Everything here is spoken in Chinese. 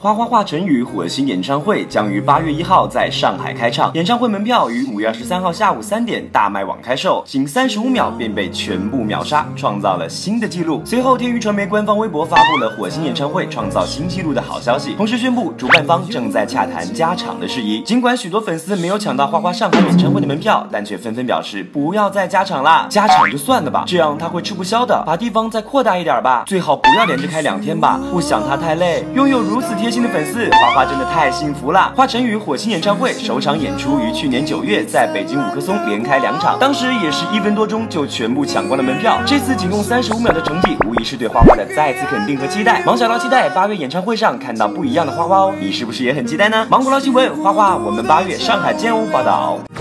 花花华晨宇火星演唱会将于8月1号在上海开唱，演唱会门票于5月23号下午3点大麦网开售，仅35秒便被全部秒杀，创造了新的纪录。随后，天娱传媒官方微博发布了火星演唱会创造新纪录的好消息，同时宣布主办方正在洽谈加场的事宜。尽管许多粉丝没有抢到花花上海演唱会的门票，但却纷纷表示不要再加场啦，加场就算了吧，这样他会吃不消的，把地方再扩大一点吧，最好不要连着开2天吧，不想他太累。拥有如此贴心的粉丝，花花真的太幸福了。华晨宇火星演唱会首场演出于去年9月在北京5棵松连开2场，当时也是1分多钟就全部抢光了门票。这次仅用35秒的成绩，无疑是对花花的再次肯定和期待。芒小捞期待8月演唱会上看到不一样的花花哦，你是不是也很期待呢？芒果捞新闻，花花，我们8月上海见哦！报道。